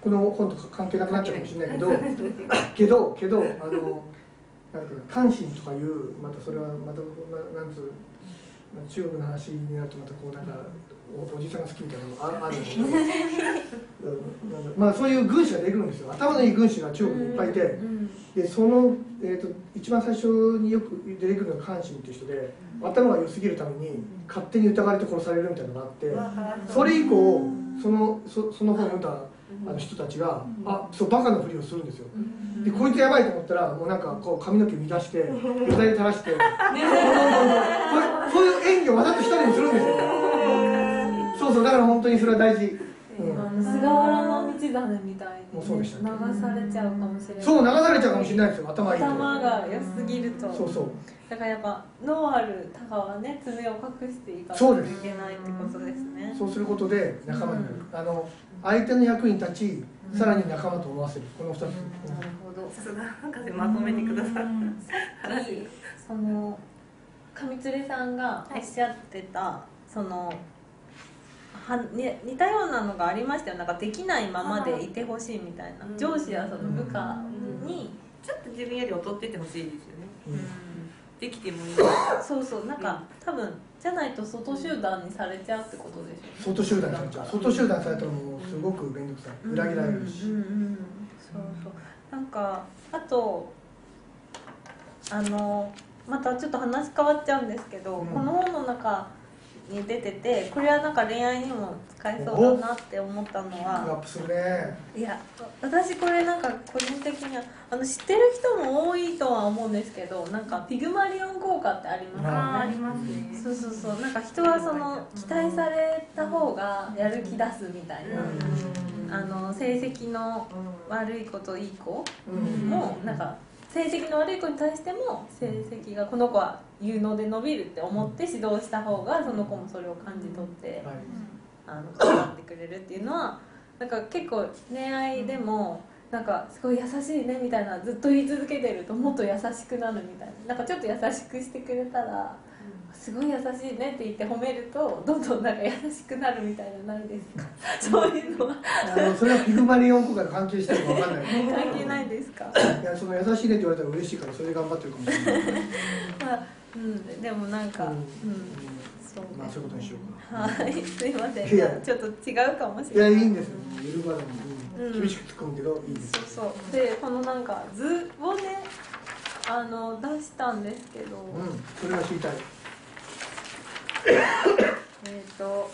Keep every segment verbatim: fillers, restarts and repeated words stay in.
この本と関係なくなっちゃうかもしれないけどけどけどあのなんていうか関心とかいうまたそれはまたなんつう中国の話になるとまたこうなんかお, おじさんが好きみたいなのがあるんですけどまあそういう軍師が出てくるんですよ。頭のいい軍師が中国にいっぱいいて、でその、えー、と一番最初によく出てくるのが関心っていう人で、頭が良すぎるために勝手に疑われて殺されるみたいなのがあって、それ以降その そ, その本を読んだあの人たちがあそうバカなふりをするんですよ。でこいつやばいと思ったらもうなんかこう髪の毛乱してよだれ垂らしてそういう演技をわざとしたりもするんですよ。そうそうだから本当にそれは大事。 うん、菅原道真みたいに、ね、流されちゃうかもしれない。 そう流されちゃうかもしれないですよ。頭いいと頭が良すぎると。 そうそうだからやっぱ脳あるタカはね爪を隠していかないといけないってことですね。 そうすることで仲間になる、うん、あの相手の役に立ち、うん、さらに仲間と思わせる、このふたつ、うん、 なるほど。 さすが博士まとめてくださった、うん、 話その上連さんがおっしゃってた、はい、そのは、ね、似たようなのがありましたよ。なんかできないままでいてほしいみたいな、うん、上司やその部下に、 うん、ちょっと自分より劣っててほしいですよね、うん、できてもいい。 そうそうなんか、うん、多分じゃないと外集団にされちゃうってことでしょう、ね、 外集団にされちゃう。外集団されたらもうすごく面倒くさい、裏切られるし、 うんうんうん、そうそうなんかあとあのまたちょっと話変わっちゃうんですけど、うん、この本の中に出てて、これはなんか恋愛にも使えそうだなって思ったのは、 アップするね。 いや私これなんか個人的にはあの知ってる人も多いとは思うんですけど、なんかピグマリオン効果ってありますよね。 あありますね。 そうそうそうなんか人はその期待された方がやる気出すみたいな、あの成績の悪い子といい子もなんか成績の悪い子に対しても成績がこの子は有能で伸びるって思って指導した方がその子もそれを感じ取ってあの頑張ってくれるっていうのはなんか結構恋愛でもなんかすごい優しいねみたいなずっと言い続けてるともっと優しくなるみたいな、なんかちょっと優しくしてくれたらすごい優しいねって言って褒めるとどんどんなんか優しくなるみたいなないですかそういうのはあのそれはピグマリオン効果が関係してるか分かんない関係ないですか。 いやその優しいねって言われたら嬉しいからそれで頑張ってるかもしれない、 まあうん、でもなんか、うんうん、 そうまあそういうことにしようか。 はい、すいません。いやちょっと違うかもしれない。 いやいいんですよ。ゆるばるに、うん、厳しく突っ込むけどいいです。 そうそう。でこのなんか図をねあの出したんですけど、 うん、それが知りたい。 えっと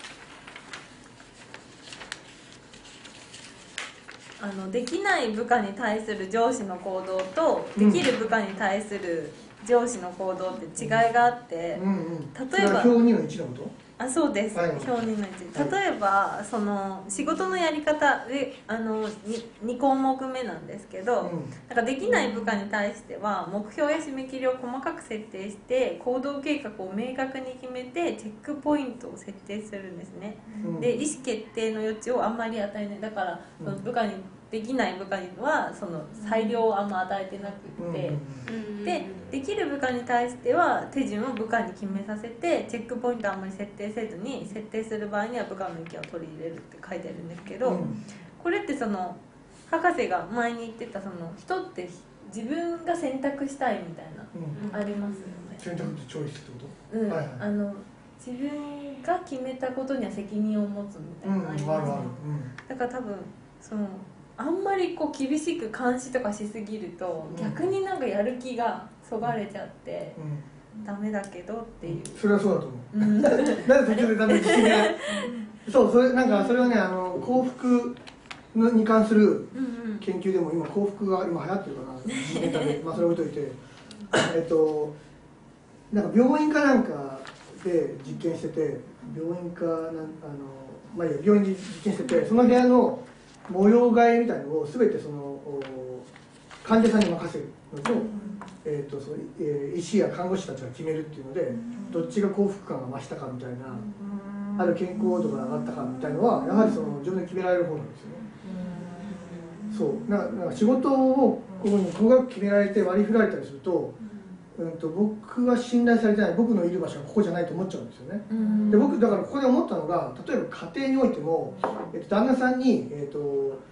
あのできない部下に対する上司の行動とできる部下に対する上司の行動って違いがあって、うんうん、例えば表にのいちのこと？あ、 そうです、はい、表にのいち、例えばその仕事のやり方であの 2, に項目目なんですけど、うん、なんかできない部下に対しては目標や締め切りを細かく設定して行動計画を明確に決めてチェックポイントを設定するんですね、うん、で意思決定の余地をあんまり与えない。だからその部下にできない部下にはその裁量をあんま与えてなくて、うん、でできる部下に対しては手順を部下に決めさせてチェックポイントをあんまり設定せずに設定する場合には部下の意見を取り入れるって書いてあるんですけど、うん、これってその博士が前に言ってたその人って自分が選択したいみたいな、うん、ありますよね。 選択ってチョイスってこと？ うん、 はいはい、 あの自分が決めたことには責任を持つみたいなのありますね、うん、だから多分そのあんまりこう厳しく監視とかしすぎると、うん、逆になんかやる気がそがれちゃって、うん、ダメだけどっていう、 それはそうだと思う、うん、なんで途中でダメ自信がそうそれなんかそれはねあの幸福に関する研究でも今幸福が今流行ってるかなネタでまあそれ置いといてえっとなんか病院かなんかで実験してて病院かなんあのまあいいや病院で実験しててその部屋の模様替えみたいなのを全てその患者さんに任せるのと、えーとそのえー、医師や看護師たちが決めるっていうのでどっちが幸福感が増したかみたいなある健康度が上がったかみたいなのはやはりその自分で決められる方なんですよね。そうなんかなんか仕事をここに細かく決められて割り振られたりすると、うんと僕は信頼されてない僕のいる場所はここじゃないと思っちゃうんですよね。で僕だからここで思ったのが例えば家庭においても、えっと、旦那さんに、えっと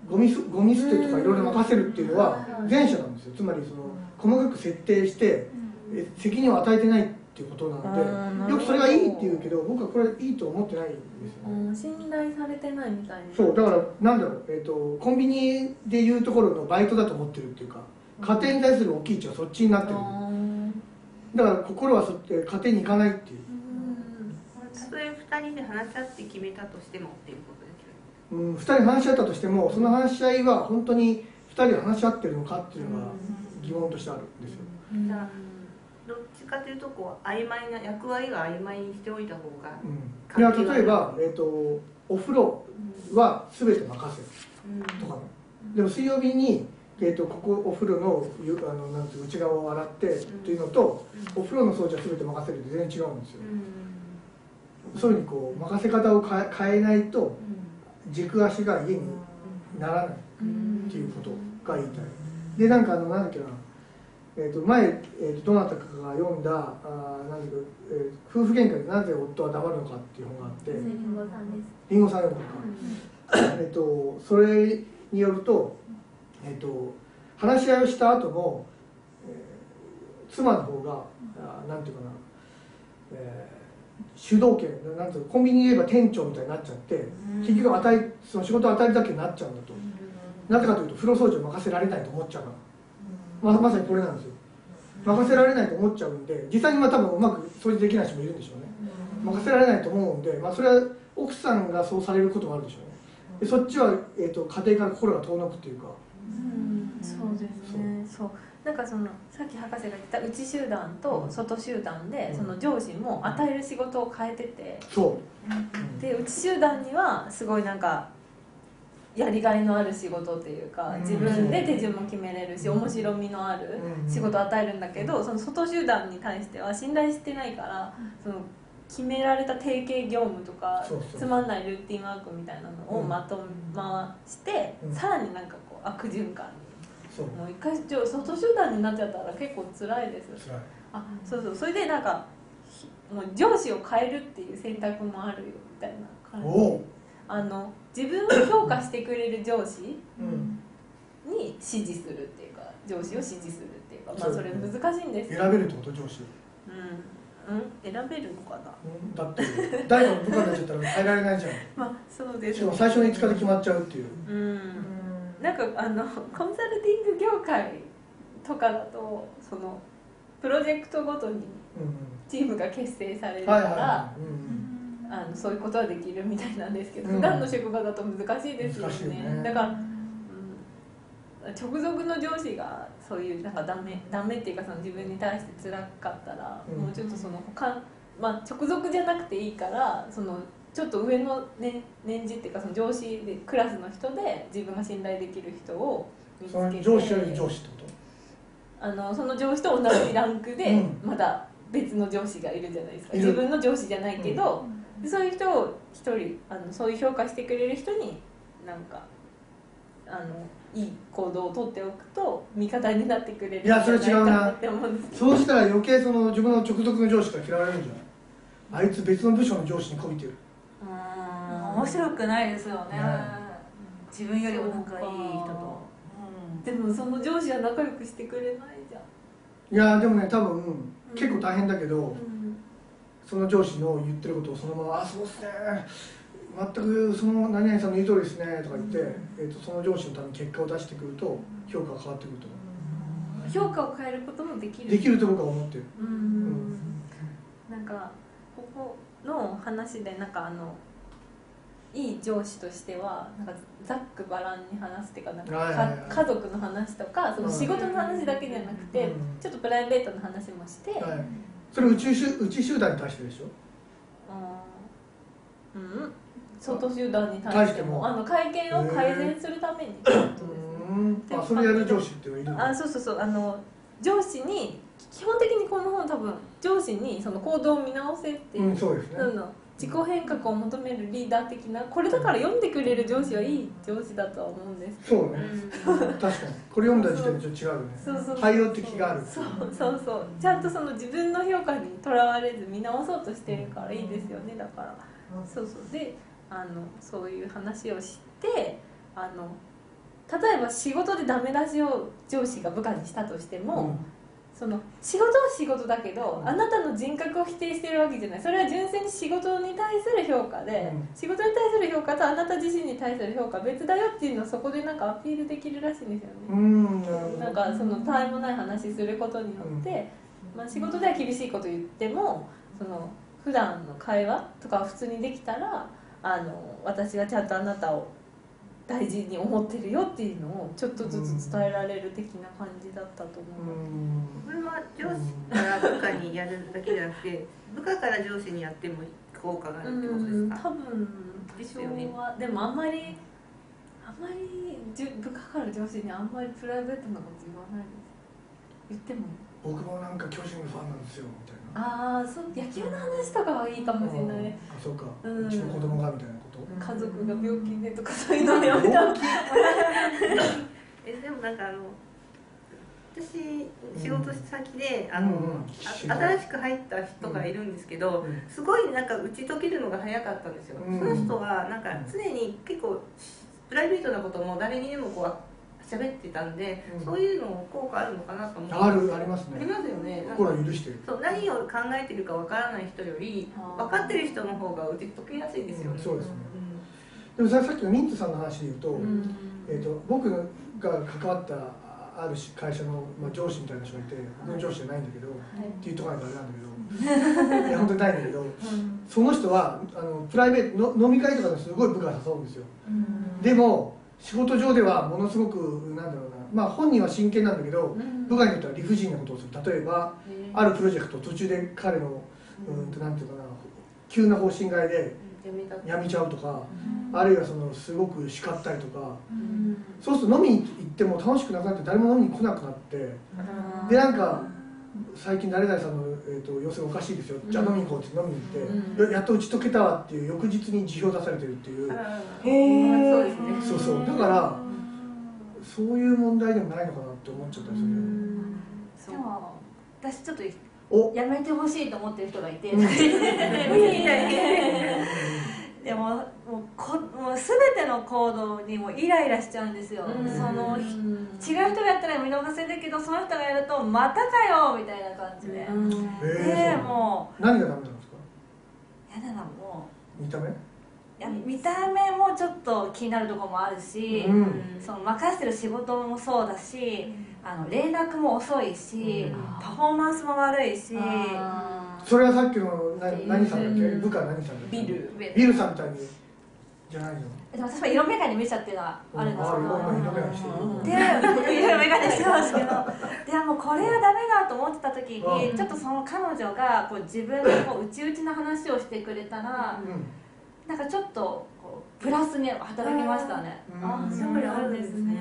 ゴミゴミ捨てとかいろいろ任せるっていうのは前者なんですよ。つまりその細かく設定して責任を与えてないっていうことなので、よくそれがいいって言うけど僕はこれいいと思ってないんですよね。 信頼されてないみたいな。 そうだからなんだろう、えーと、コンビニでいうところのバイトだと思ってるっていうか、家庭に対する大きい位置はそっちになってる。だから心はそって家庭に行かないっていう。 たとえふたりで話し合って決めたとしてもっていうことですよね。 うん、ふたり話し合ったとしてもその話し合いは本当にふたりで話し合ってるのかっていうのが疑問としてあるんですよ。 じゃあどっちかというとこう曖昧な役割は曖昧にしておいた方が、 うん、いや例えば、えーと、お風呂は全て任せるとかね、うん、でも水曜日に、えーと、ここお風呂の、あのなんていう内側を洗ってっていうのと、うん、お風呂の掃除は全て任せるって全然違うんですよ、うん、そういうふうにこう任せ方を変え、変えないと軸足が家にならないっていうことが言いたい。でなんかあのなんだっけな、えー、と前、えー、とどなたかが読んだあなんだけど、えー、夫婦喧嘩でなぜ夫は黙るのかっていう本があって、 りんごさんです。 りんごさん読んだか、うん、えーとそれによると、えー、と話し合いをした後の、えー、妻の方が、あなんていうかな、えー、主導権なんていうコンビニに言えば店長みたいになっちゃって、うん、結局与えその仕事を与えるだけになっちゃうんだと、うん、なぜかというと風呂掃除を任せられないと思っちゃうから。ま, まさにこれなんですよ。任せられないと思っちゃうんで、実際にまあ多分うまく掃除できない人もいるんでしょうね。任せられないと思うんで、まあ、それは奥さんがそうされることもあるでしょうね。でそっちは、えー、と家庭から心が遠のくっていうか、 うん、そうですね。そうなんかそのさっき博士が言った内集団と外集団で、うん、その上司も与える仕事を変えてて、 そう、 うん、で内集団にはすごいなんかやりがいのある仕事っていうか、自分で手順も決めれるし、面白みのある仕事を与えるんだけど、その外集団に対しては信頼してないから、その決められた定型業務とかつまんないルーティンワークみたいなのをまと回して、さらになんかこう悪循環に、もう一回外集団になっちゃったら結構辛いです。 辛い。 あ、そうそう、それでなんかもう上司を変えるっていう選択もあるよみたいな感じで。あの自分を評価してくれる上司に支持するっていうか、上司を支持するっていうか、まあそれ難しいんですよ。選べるってこと上司。 うん、うん、選べるのかな。 うん、だって誰かの部下になっちゃったら変えられないじゃん。 まあそうです、ね。 しかも最初のいつかで決まっちゃうっていう。 うん。なんかあのコンサルティング業界とかだとそのプロジェクトごとにチームが結成されるから。あのそういうことはできるみたいなんですけど、うん、普段の職場だと難しいですよ ね, ねだから、うん、直属の上司がそういうなんかダメダメっていうかその自分に対して辛かったら、うん、もうちょっとその他、まあ、直属じゃなくていいからそのちょっと上の、ね、年次っていうかその上司でクラスの人で自分が信頼できる人を見つけて、 上司より上司ってことあのその上司と同じランクでまだ別の上司がいるじゃないですか、うん、自分の上司じゃないけど、うん、そういう人を一人あのそういう評価してくれる人になんかあのいい行動をとっておくと味方になってくれるんじゃないかなって思うんですけど。 そうしたら余計その自分の直属の上司から嫌われるんじゃない、あいつ別の部署の上司にこびてる。 うーん面白くないですよね、うん、自分よりも仲いい人と、 うん、でもその上司は仲良くしてくれないじゃん。 いやでもね多分、うん、結構大変だけど、うん、その上司の言ってることをそのまま「あそうっすね全くその何々さんの言う通りですね」とか言って、うんえー、とその上司のために結果を出してくると評価が変わってくると思う。評価を変えることもできるできると僕は思ってる。うん、うん、 なんかここの話でなんかあのいい上司としてはなんかざっくばらんに話すっていうか、なんか、はいはいはい、家族の話とかその仕事の話だけじゃなくて、うん、ちょっとプライベートの話もして、はい、 それ宇宙集宇宙集団に対してでしょ。 うん、うん、外集団に対してもあの会見を改善するためにってことですね。 うん、あそれやる上司っていうのはいるの？ あそうそうそう、あの上司に基本的にこの本多分上司にその行動を見直せっていう、 うん、そうですね、 自己変革を求めるリーダー的な、これだから読んでくれる上司はいい上司だとは思うんですけど。 そうね、うん、確かにこれ読んだ時点でちょっと違うよね。そうそうそう、対応的がある。 そうそうそう、ちゃんとその自分の評価にとらわれず見直そうとしてるからいいですよね。だからそうそうであのそういう話をしてあの例えば仕事でダメ出しを上司が部下にしたとしても、うん、その仕事は仕事だけど、うん、あなたの人格を否定してるわけじゃない。それは純粋に仕事に対する評価で、うん、仕事に対する評価とあなた自身に対する評価別だよっていうのをそこでなんかアピールできるらしいんですよね。うん、なんかそのたわいもない話することによって、うん、まあ、仕事では厳しいこと言ってもその普段の会話とか普通にできたら、あの私はちゃんとあなたを大事に思ってるよっていうのをちょっとずつ伝えられる的な感じだったと思う。 これは上司から部下にやるだけじゃなくて部下から上司にやっても効果があるってことですか？ 多分ですよね。でもあんまりあんまり部下から上司にあんまりプライベートなこと言わないです。言っても僕もなんか巨人のファンなんですよみたいな。 ああ、そう、野球の話とかはいいかもしれない。 あ、そうか。うちの子供がみたいなこと。 家族が病気でとかそういうのやめた。 え、でもなんかあの私仕事先であの、うん、新しく入った人がいるんですけど、うん、すごいなんか打ち解けるのが早かったんですよ。うん、その人はなんか常に結構プライベートなことも誰にでもこう喋ってたんで、うん、そういうの効果あるのかなと思って。 ある、ありますね。 ありますよね。 心は許してる。 そう、何を考えてるかわからない人より分かってる人の方が打ち解けやすいですよね。 うん、そうですね。うん、でもさっきのミントさんの話で言うと、うん、えっと僕が関わったある会社の、まあ、上司みたいな人がいて、僕の上司じゃないんだけど、はい、っていうところがあれなんだけど、いや本当にないんだけど、うん、その人はあのプライベートの飲み会とかですごい部下が誘うんですよ。うん、でも仕事上ではものすごくなんだろうな、まあ本人は真剣なんだけど、うん、部下によっては理不尽なことをする。例えばあるプロジェクト途中で彼のうんとなんていうかな、急な方針替えでやめちゃうとか、うん、あるいはそのすごく叱ったりとか、うん、そうすると飲みに行っても楽しくなくなって誰も飲みに来なくなって、うん、でなんか最近誰々さんの、えー、と様子がおかしいですよ、うん、じゃあ飲みに行こうって飲みに行って、うん、やっと打ち解けたわっていう翌日に辞表出されてるっていう。 へそうですね。 そうそう、だからそういう問題でもないのかなって思っちゃったりする。 でも私ちょっとやめてほしいと思ってる人がいて、うん、でももうこもう全ての行動にもイライラしちゃうんですよ。その違う人がやったら見逃せるけどその人がやるとまたかよみたいな感じで、でもう何がダメなんですか？ やだな、もう見た目？ いや見た目もちょっと気になるところもあるし、うん、その任せてる仕事もそうだし、あの連絡も遅いし、うん、パフォーマンスも悪いし。 それはさっきの何、何さんだっけ、部下何さんだっけ、 ビルビルさんみたいにじゃないの？ でも私は色眼鏡見ちゃっていうのはあるんですけど、 色眼鏡してるで色眼鏡してますけど、でもこれはダメだと思ってた時にちょっとその彼女がこう自分のこう内々の話をしてくれたら、うん、なんかちょっとこうプラスに働きましたね。 ああ、そうあるんですね。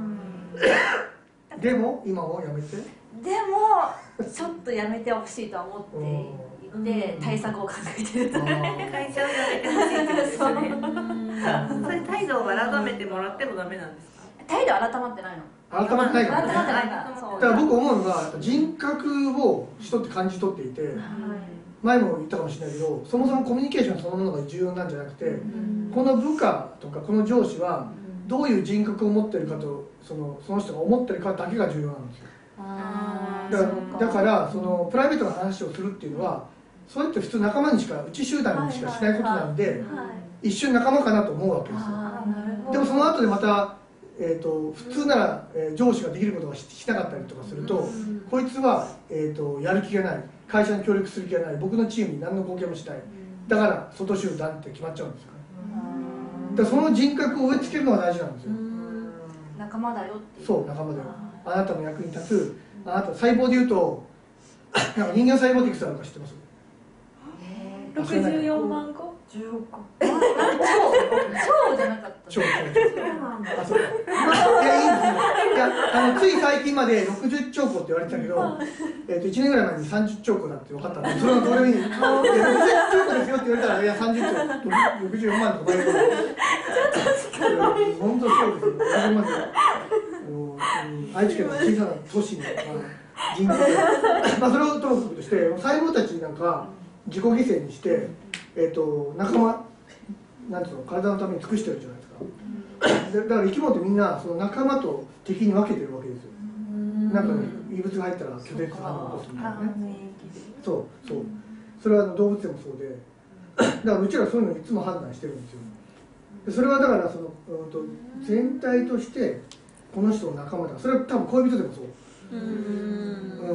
でも今もやめて。 でもちょっとやめてほしいとは思っていて、対策を考えてる。会社をやめてほしいってことですよね。 それ態度を改めてもらってもダメなんですか？ 態度改まってないの。 改まってないから。 改まってないから。 だから僕思うのが人格を人って感じ取っていて。前も言ったかもしれないけど、そもそもコミュニケーションそのものが重要なんじゃなくて、この部下とかこの上司はどういう人格を持ってるかとそのその人が思ってるかだけが重要なんですよ。だからだからそのプライベートな話をするっていうのはそれって普通仲間にしかうち集団にしかしないことなんで、一瞬仲間かなと思うわけですよ。でもその後でまた、えー、と普通なら、えー、上司ができることが し, しなかったりとかすると、こいつは、えー、とやる気がない、会社に協力する気がない、僕のチームに何の貢献もしたい、だから外集団って決まっちゃうんですよ。だからその人格を植え付けるのが大事なんですよ。 仲間だよっていう。 そう、仲間だよ。あなたの役に立つ、あなた細胞でいうとなんか人間細胞っていくつあるか知ってます？ ろくじゅうよんまんこ？ じゅうおく。超超じゃなかった。 超超。あ、そうか。いやいいんですよ。いやあのつい最近までろくじゅっちょうこって言われてたけど、えっといちねんぐらい前にさんじゅっちょうこだって分かったんで、それはどれにろくじゅっちょうこですよって言われたらいやさんじゅっちょうころくじゅうよんまんとか言われる。ちょっとしかない。本当そうですよ。あれまで愛知県の小さな都市の人口で、まあそれをともかくとして細胞たちなんか自己犠牲にして、えー、と仲間なんていうの体のために尽くしてるじゃないですか。 だから生き物ってみんなその仲間と敵に分けてるわけですよ。なんかね、異物が入ったら拒絶反応を起こすみたいなね。そうそう、それは動物でもそうで、だからうちらそういうのいつも判断してるんですよ。でそれはだからその、うん、と全体としてこの人の仲間だ、それは多分恋人でもそう、うん、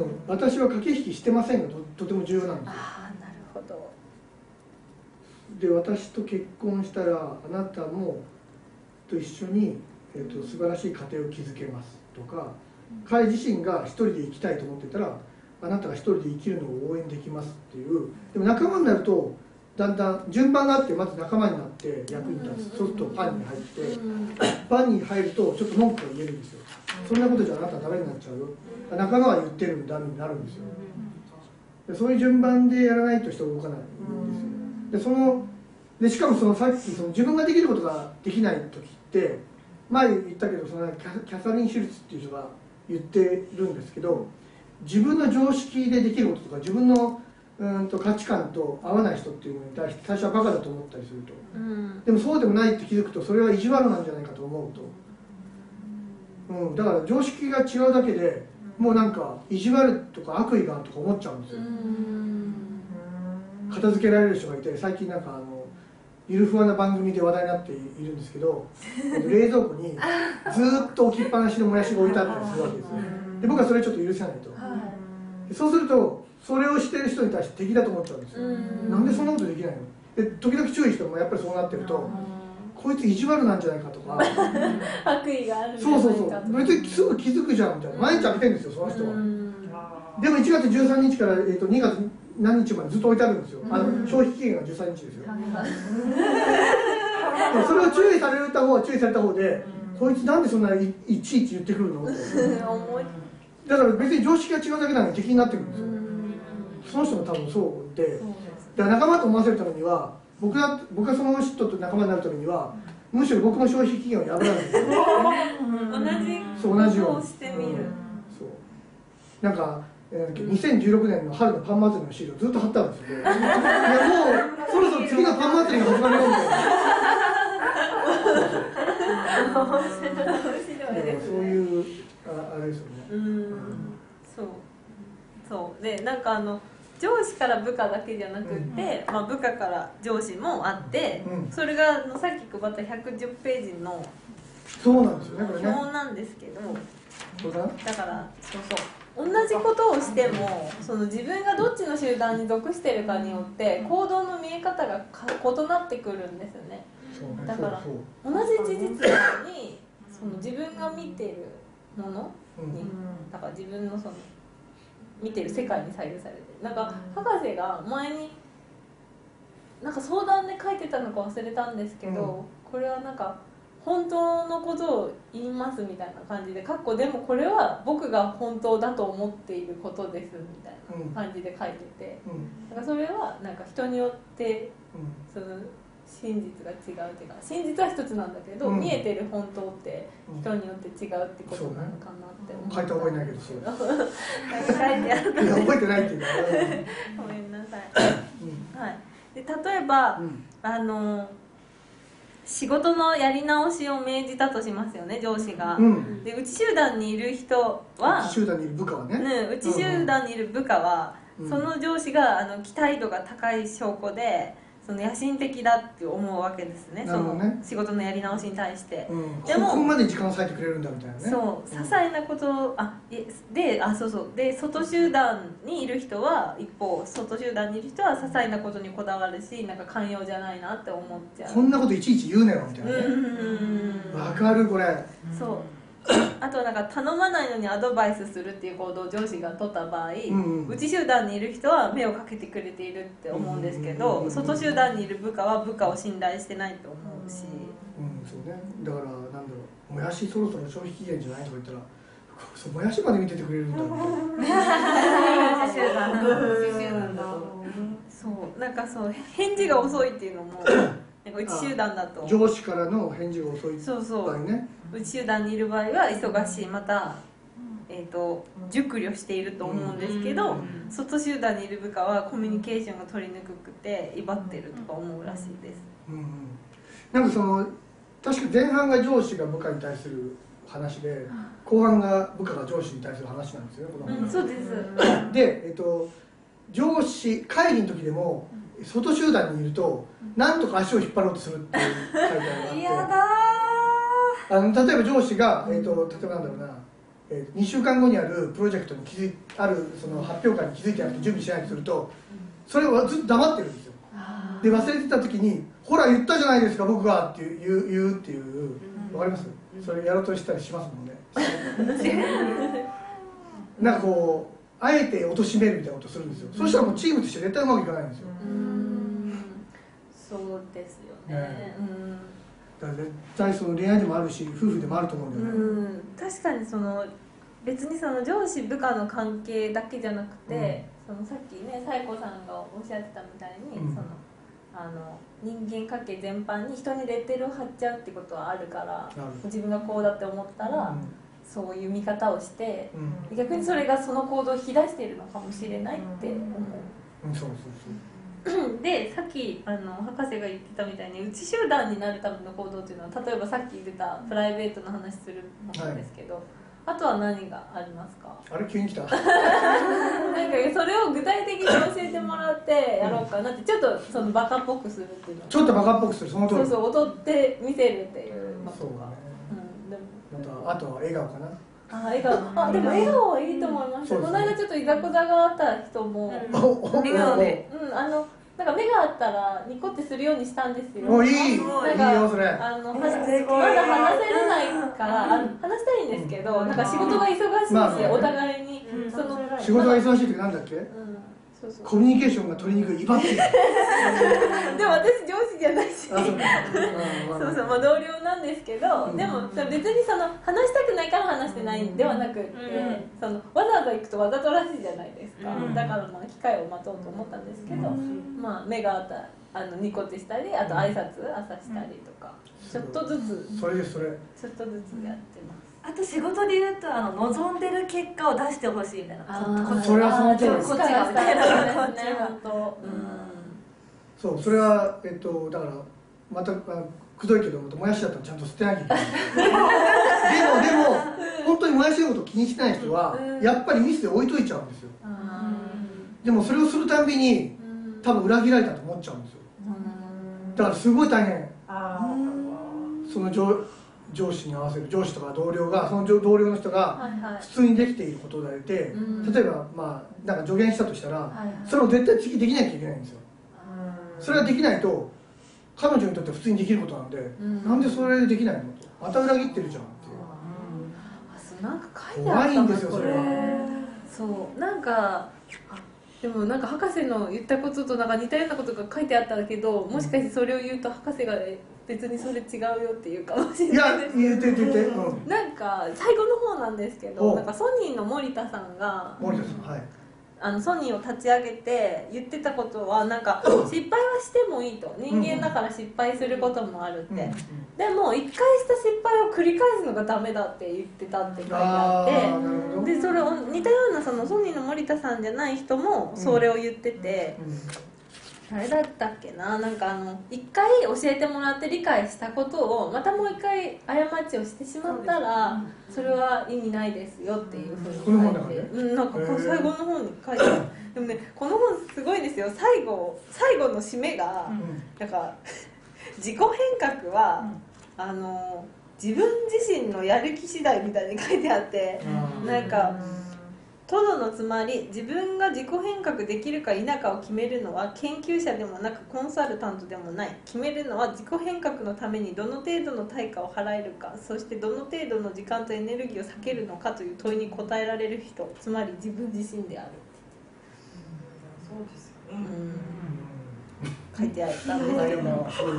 私は駆け引きしてませんが と, とても重要なんですよ。 ああ、なるほど。 で私と結婚したらあなたもと一緒に、えー、と素晴らしい家庭を築けますとか、彼自身が一人で生きたいと思ってたらあなたが一人で生きるのを応援できますっていう。でも仲間になるとだんだん順番があって、まず仲間になって役に立つ、そうするとファンに入って、ファンに入るとちょっと文句が言えるんですよ。そんなことじゃあなたはダメになっちゃうよ、仲間は言ってるんだになるんですよ。でそういう順番でやらないと人は動かないんですよ。でそのでしかもそのさっきその自分ができることができない時って、前言ったけどそのキャキャサリン・シュルツっていう人が言ってるんですけど、自分の常識でできることとか自分のうんと価値観と合わない人っていうのに対して最初はバカだと思ったりすると、うん、でもそうでもないって気づくとそれは意地悪なんじゃないかと思うと、うん、だから常識が違うだけでもうなんか意地悪とか悪意がとか思っちゃうんですよ。うん、片付けられる人がいて、最近なんかあのゆるふわな番組で話題になっているんですけど、冷蔵庫にずっと置きっぱなしのもやしが置いてあったりするわけですよ。で僕はそれちょっと許せないと、でそうするとそれをしてる人に対して敵だと思っちゃうんですよ。なんでそんなことできないの。で時々注意してもやっぱりそうなってると、こいつ意地悪なんじゃないかとか悪意があるんじゃそうないかとか、 そうそう別にすぐ気づくじゃんみたいな、毎日開けてるんですよその人は。でもいちがつじゅうさんにちから、えー、とにがつ何日までずっと置いてあるんですよ。あの消費期限がじゅうさんにちですよ。それを注意された方は注意された方で、こいつなんでそんないいちいち言ってくるのってだから別に常識が違うだけなのに敵になってくるんですよ。その人も多分そうで、だから仲間と思わせるためには、僕が僕がその人と仲間になるためには、むしろ僕の消費期限を破らないんですよ。 同じことをしてみる。 そうなんかにせんじゅうろくねんの春のパン祭りのシールをずっと貼ってあるんですよ。いやもうそろそろ次のパン祭りが始まるよみたいな。そういうあれですよね。うん、 そうそうで、なんかあの上司から部下だけじゃなくて、うん、まあ、部下から上司もあって、うん、それがのさっき配ったひゃくじゅうページのそうなんですよね、これね。 表なんですけど、 そうだ、 だからそうそう同じことをしても、その自分がどっちの集団に属しているかによって行動の見え方が異なってくるんですよね。 そうね、 だからそうそう同じ事実なのに、その自分が見てるものに、うん、だから自分のその見てる世界に左右されてる。なんか博士が前になんか相談で書いてたのか忘れたんですけど、うん、これはなんか本当のことを言いますみたいな感じで、かっこでもこれは僕が本当だと思っていることですみたいな感じで書いてて、うん、だからそれはなんか人によって、うん、その真実が違うっていうか、真実は一つなんだけど、うん、見えてる本当って人によって違うってことなのかなって思って、 書いて覚えないけどそうなんか書いてある。 いや覚えてないっていうかごめんなさい、うん、はい。で例えば、うん、あの仕事のやり直しを命じたとしますよね、上司が、うん、でうち集団にいる人は、 うち集団にいる部下はね、 ね、うち集団にいる部下は、うん、その上司があの期待度が高い証拠で、その野心的だって思うわけですね、 その仕事のやり直しに対して、 うん、でもここまで時間を割いてくれるんだみたいなね。 そう、些細なことあであそうそうで外集団にいる人は一方、外集団にいる人は些細なことにこだわるし、なんか寛容じゃないなって思っちゃう。 こんなこといちいち言うなよみたいなね。わかるこれ。 そうあとはなんか頼まないのにアドバイスするっていう行動を上司が取った場合、うんうん、内集団にいる人は目をかけてくれているって思うんですけど、外集団にいる部下は部下を信頼してないと思うし、 うん、そうね。だからなんだろう、もやしそろそろ消費期限じゃないとか言ったら、そうもやしまで見ててくれるんだみたいな。 内集団なんだ。そうなんかそう返事が遅いっていうのも。なんか内集団だと上司からの返事が遅い場合ね。 そうそう内集団にいる場合は忙しい、また、えーと、熟慮していると思うんですけど、外集団にいる部下はコミュニケーションが取りにくくて威張ってるとか思うらしいです。 うんうん、なんかその確か前半が上司が部下に対する話で後半が部下が上司に対する話なんですよね、この本。 うん、そうです。 で、えっと、上司会議の時でも外集団にいるとなんとか足を引っ張ろうとするっていう書いてあるのがあって、 嫌だあの例えば上司が、えっと、例えばなんだろうな、えー、にしゅうかんごにあるプロジェクトに気づいあるその発表会に気づいてなくて準備しないとすると、それをずっと黙ってるんですよ。で忘れてた時に「ほら言ったじゃないですか僕が」って言う言うっていう、わかります？それやろうとしたりしますもんね。なんかこうあえて貶としめるみたいなことするんですよ。そしたらもうチームとして絶対うまくいかないんですよ。 うん、そうですよね。 ねうん、 だから絶対その恋愛でもあるし夫婦でもあると思うんだよね。 うん、確かにその別にその上司部下の関係だけじゃなくて、うん、そのさっきね紗栄子さんがおっしゃってたみたいに、うん、そのあの人間関係全般に人にレッテルを貼っちゃうってことはあるから、自分がこうだって思ったら、うん、そういう見方をして、うん、逆にそれがその行動を引き出しているのかもしれないって思う。 うん、そうそうそう。 でさっきあの博士が言ってたみたいに内集団になるための行動っていうのは、例えばさっき言ってたプライベートの話するものですけど、はい、あとは何がありますか？ あれ急に来た。なんかそれを具体的に教えてもらってやろうかなって、ちょっとそのバカっぽくするっていうの。 ちょっとバカっぽくする、その通り。 そうそう、踊って見せるっていうのとか。 そうだね。うん、でもあとは笑顔かな。 あ、笑顔。あ、でも笑顔はいいと思いました。この間ちょっといざこざがあった人も、笑顔で、うん、あの。なんか目があったらニコってするようにしたんですよ。 もういい、いいよそれ。 あのまだ話せれないからあの話したいんですけど、うん、なんか仕事が忙しいし、まあね、お互いに、うん、その仕事が忙しいってなんだっけ？うん、そうそう、コミュニケーションが取りにくい、威張ってる。 でも私上司じゃないし、そうそう、まあ同僚なんですけど、うん、でも別にその話したくないから話してないんではなくって、うん、そのわざわざ行くとわざとらしいじゃないですか。うん、だからまあ機会を待とうと思ったんですけど、うん、まあ目があったらあのニコってしたり、あと挨拶朝したりとか、うん、ちょっとずつ、 それですそれ。 ちょっとずつやってます。 あと仕事で言うとあの望んでる結果を出してほしいみたいな。 あ、それはその通りです。 こっちがみたいなね、本当。 そう、それはえっとだからまたくどいけどもやしだったらちゃんと捨てなきゃいけない。でもでも本当にもやしのこと気にしてない人はやっぱりミスで置いといちゃうんですよ。でもそれをするたんびに多分裏切られたと思っちゃうんですよ。だからすごい大変。その上上司に合わせる、上司とか同僚がその同僚の人が普通にできていることでいて、例えばまあなんか助言したとしたらそれを絶対次できなきゃいけないんですよ。それができないと彼女にとっては普通にできることなんで、うん、なんでそれでできないのと、また裏切ってるじゃんっていう。 あ、そうなんか書いてあった怖いんですよそれは。 そうなんかでもなんか博士の言ったこととなんか似たようなことが書いてあったけど、もしかしてそれを言うと博士が別にそれ違うよっていうかもしれないですけど、いや言って言って言って、うん、なんか最後の方なんですけど、なんかソニーの森田さんが森田さん、はい、 あのソニーを立ち上げて言ってたことはなんか失敗はしてもいいと、人間だから失敗することもあるって、うんうん、でも一回した失敗を繰り返すのがダメだって言ってたって書いてあって、でそれを似たようなそのソニーの森田さんじゃない人もそれを言ってて、うんうん、あれだったっけな、なんかあの一回教えてもらって理解したことをまたもう一回過ちをしてしまったらそれは意味ないですよっていうふうに書いて、うん、なんか最後の方に書いてある。でもね、この本すごいですよ。最後最後の締めが、うん、なんか自己変革は、うん、あの自分自身のやる気次第みたいに書いてあって、うん、なんかとどのつまり自分が自己変革できるか否かを決めるのは研究者でもなくコンサルタントでもない。決めるのは自己変革のためにどの程度の対価を払えるか、そしてどの程度の時間とエネルギーを割けるのかという問いに答えられる人、つまり自分自身である。 そうですよね、 うん、書いてあったんですけど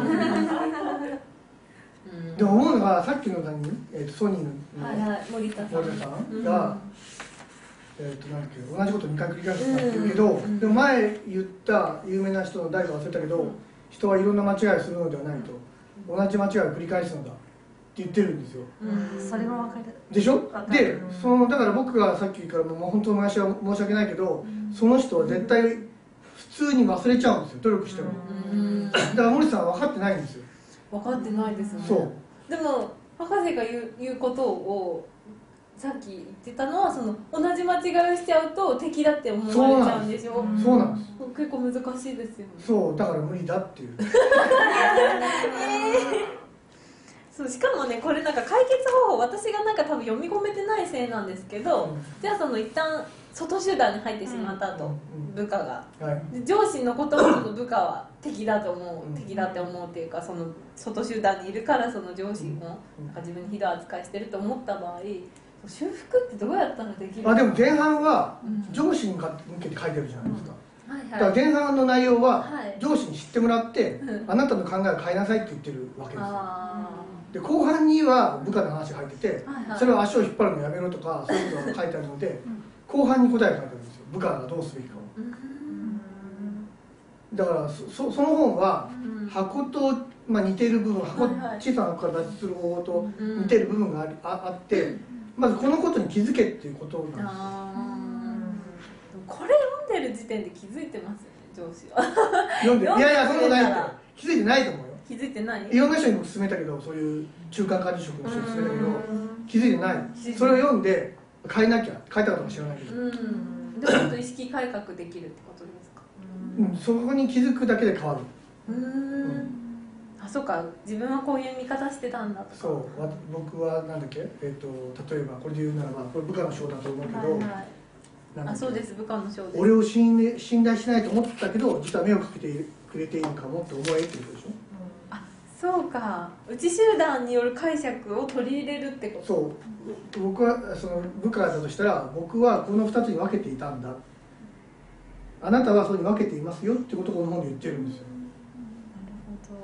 でも思うのがさっきの何、えー、とソニーの、 はいはい、森田さん森田さんが、うん、えー、となんだっけ、同じことにかい繰り返すんだって言うけど、うん、でも前言った有名な人の誰か忘れたけど、うん、人はいろんな間違いをするのではないと、同じ間違いを繰り返すのだって言ってるんですよ。 うん、それも分かるでしょ。で、そのだから僕がさっきからもう本当申し訳ないけど、うん、その人は絶対普通に忘れちゃうんですよ、努力しても。うん、だから森さんは分かってないんですよ。 分かってないですよね。 そうでも博士が言う、言うことをさっき言ってたのは、その同じ間違いをしちゃうと敵だって思われちゃうんでしょ。 そうなんです。 結構難しいですよね。 そうだから無理だっていう。 えーそうしかもね、これなんか解決方法、私がなんか多分読み込めてないせいなんですけど、うん、じゃあその一旦外集団に入ってしまったと、うん、部下が、はい、で上司のこともその部下は敵だと思う、うん、敵だって思うっていうか、その外集団にいるからその上司もなんか自分にひどい扱いしてると思った場合、修復ってどうやったらできる？ あでも前半は上司に向けて書いてるじゃないですか、うんはいはい、だから前半の内容は上司に知ってもらって、はい、あなたの考えを変えなさいって言ってるわけですよ。で後半には部下の話が入ってて、はいはい、それを足を引っ張るのやめろとかそういうことが書いてあるので、うん、後半に答えが書いてあるんですよ、部下がどうすべきかを、うん、だから そ, その本は箱と、まあ、似ている部分、箱、はいはい、小さな箱から脱出する方法と似ている部分が あ, り あ, あってまずこのことに気づけっていうことなんですよ。あこれ読んでる時点で気づいてますよね、上司は。 読んでいやいやそんなことないって気づいてないと思うよ。 気づいてない？ いろんな人にも勧めたけど、そういう中間管理職の人に勧めたけど気づいてない。それを読んで変えなきゃ、変えたかどうか知らないけど、 うんでもちょっと意識改革できるってことですか？ うん、そこに気づくだけで変わる。 うん、うん、あ、そうか、自分はこういう見方してたんだとか。 そう、僕はなんだっけ、えー、と例えばこれで言うならば、これ部下の賞だと思うけど、はいはい、 あ、そうです、部下の賞です。 俺を信頼、信頼しないと思ったけど実は目をかけてくれているかもって思えってことでしょ。 そうか、内集団による解釈を取り入れるってこと。 そう僕はその部下だとしたら、僕はこのふたつに分けていたんだ、あなたはそうに分けていますよってことをこの本で言ってるんですよ。 なるほ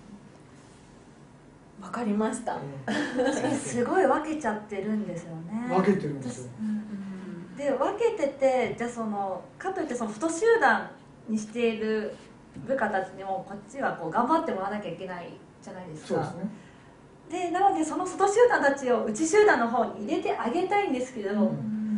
ど、分かりました、 うん、すごい分けちゃってるんですよね。 分けてるんですよ、 うん、で分けてて、じゃあそのかといってその太集団にしている部下たちにもこっちはこう頑張ってもらわなきゃいけないじゃないですか。 そうですね。 でなのでその外集団たちを内集団の方に入れてあげたいんですけど、うん、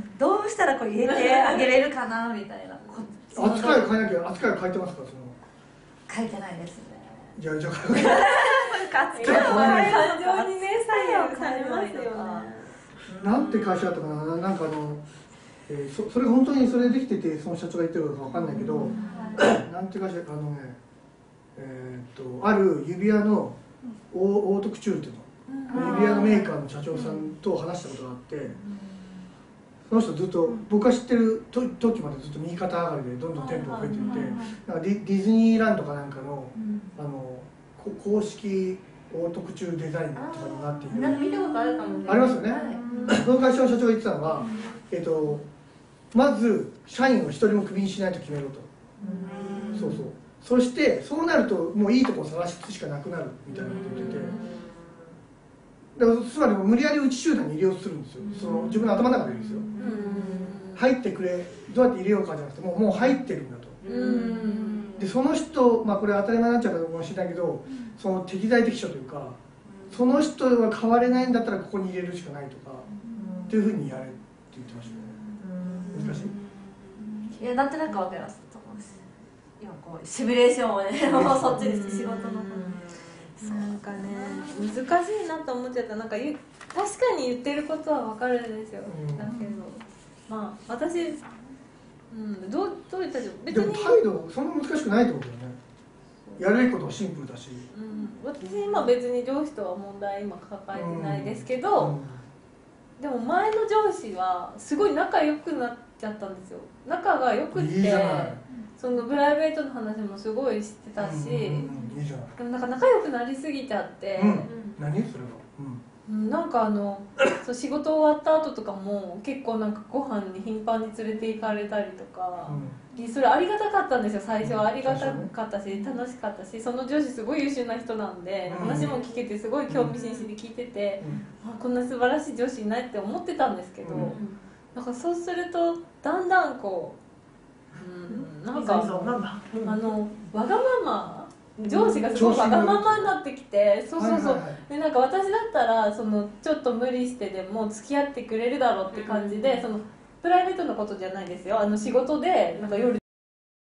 どうしたらこう入れてあげれるかなみたいな。 扱いを変えなきゃ。扱いを変えてますか？その書いてないですね。 じゃあじゃあ扱いは感情にね左右されますよね。 なんて会社だったかな、なんかあの、えー、そ, それ本当にそれできててその社長が言ってるかわかんないけど、うん、なんて会社、あのね、えー、っとある指輪のオートクチュールっていうの、うん、指輪のメーカーの社長さんと話したことがあって、うん、その人ずっと僕が知ってる時までずっと右肩上がりでどんどん店舗が増えていて、なんかディ, ディズニーランドかなんかの、うん、あの公式オートクチュールデザインとかになっている。 なんか見たことあるかもね。 ありますよね。はい、その会社の社長が言ってたのは、うん、えー、とまず社員を一人もクビにしないと決めろと。うん、そうそう。そしてそうなるともういいところを探すしかなくなるみたいなことを言ってて、だからつまり無理やり内集団に入れようとするんですよ。その自分の頭の中でですよ。入ってくれ、どうやって入れようかじゃなくてもうもう入ってるんだと。でその人、まあこれ当たり前になっちゃうかもしれないけど、その適材適所というか、その人が変われないんだったらここに入れるしかないとかっていうふうにやれって言ってましたね。難しい？ いや、なんとなくわかります。今こうシミュレーションをね、もうそっちです、仕事の方。 なんかね、難しいなと思っちゃった。なんか確かに言ってることはわかるんですよ。だけど、まあ私、うん、どうどういったじゃ別に。 でも態度そんな難しくないってことだよね。やるべきことはシンプルだし。 うん、私今別に上司とは問題今抱えてないですけど、うんうん、でも前の上司はすごい仲良くなっちゃったんですよ。仲が良くって。いいじゃない。そのプライベートの話もすごい知ってたし、うんうんうん、いいじゃない。でもなんか仲良くなりすぎちゃって、 うん、何それは、 うん、なんかあのそう仕事終わった後とかも結構なんかご飯に頻繁に連れて行かれたりとか、うん、それありがたかったんですよ。最初はありがたかったし、うん、楽しかったし、その上司すごい優秀な人なんで、うん、話も聞けてすごい興味津々で聞いてて、うん、あこんな素晴らしい上司いないって思ってたんですけど、うん、なんかそうするとだんだんこううん、なんかあのわがまま上司がすごいわがままになってきて、そうそうそう、でなんか私だったらそのちょっと無理してでも付き合ってくれるだろうって感じで、そのプライベートのことじゃないですよ、あの仕事でなんか夜